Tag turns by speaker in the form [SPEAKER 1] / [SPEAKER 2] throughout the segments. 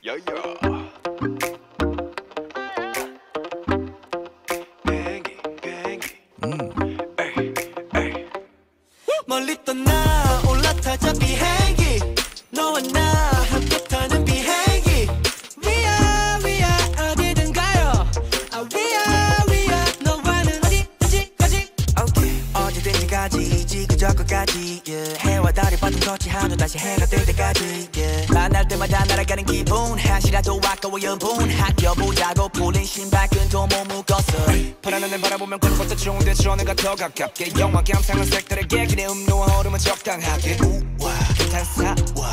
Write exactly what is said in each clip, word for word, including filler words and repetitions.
[SPEAKER 1] 야야. 비행기 비행기. 음. 에이 에이. 멀리 떠나 올라타자 비행기. 너와 나 함께 타는 비행기. 위야 위야 어디든 가요. 아 위야 위야 너와는 어디든지까지. 오케이 어디든지 가지 지그저그까지. yeah. 해와 달이 바통 터치하며 다시 해가 뜰 때까지. yeah. 만날 때마다 날아가는 기분 한시라도 아까워 여분. 아껴보자고 풀린 신발끈도 못 묶었어. 파란 하늘 바라보면 그것도 좋은데 저 내가 더 가깝게. 영화 감상한 색들에게 기대 음료와 얼음은 적당하게. 우와 괜찮사와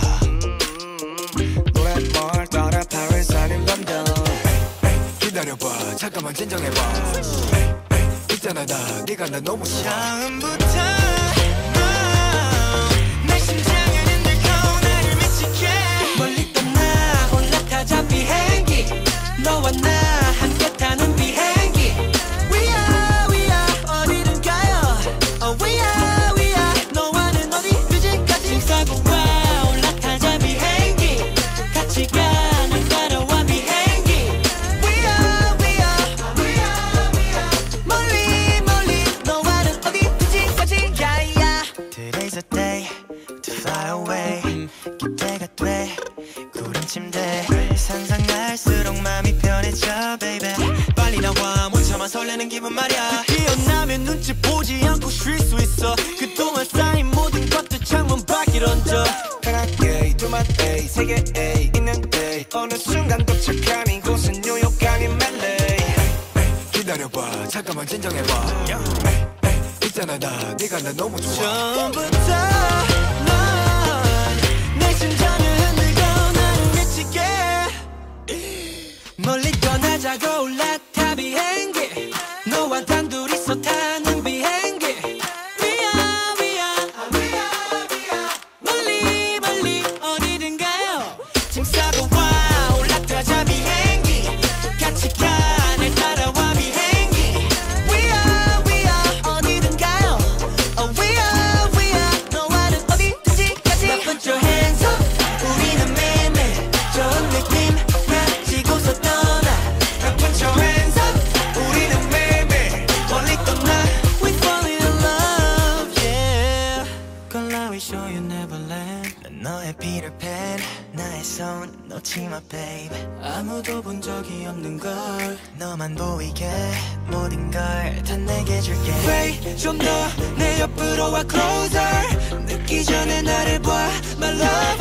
[SPEAKER 1] 노래 뭘 따라 Paris 아닌 런던. 기다려봐 잠깐만 진정해봐. 있잖아 나 네가 나 너무 싫어. 처음부터 내 심장을 흔들고 나를 미치게. 멀리 떠나 올라타자 비행기. 너와 나 함께 타는 비행기. We are we are 어디든 가요. Oh we are we are 너와는 어디든지까지. 짐 싸고 와 올라타자 비행기. 같이 가 날 따라와 비행기. We are we are we are we are 멀리 멀리 너와는 어디든지까지. Yeah yeah. Today's a day to fly away. 기대가 돼 구름 침대. 상상할수록 마음이 편해져 baby. 빨리 나와 못 참아 설레는 기분 말야. 기어나면 눈치 보지 않고 쉴 수 있어. 그동안 쌓인 모든 것들 창문 밖을 얹어. 편하게 두만 A 세계 A 있는데 어느 순간 도착한 이곳은 뉴욕 아닌 멜레이. 기다려봐 잠깐만 진정해봐. 있잖아 나 네가 나 너무 좋아. 처음부터 넌 내 심장을 흔들고 나를 미치게. 멀리 떠나자고 올라타 비행기. 너와 단둘이서 타는 비행기. 위야 위야 위야 위야 멀리 멀리 어디든 가요. 짐 싸고 와 올라타자 비행기. 같이 가 날 따라와 비행기. 위야 위야 어디든 가요. Oh 위야 위야 너와는 어디든지까지. Now put your hands up. 우리는 매일매일 좋은 느낌 가지고서 떠나. Now put your hands up. 우리는 매일매일 멀리 떠나. We falling in love yeah. Gonna we show you Neverland. 난 너의 피터팬 나의 손 놓지 마 babe. 아무도 본 적이 없는 걸 너만 보이게 모든 걸 다 내게 줄게. Wait 좀 더 내 옆으로 와 closer. 늦기 전에 나를 봐 my love.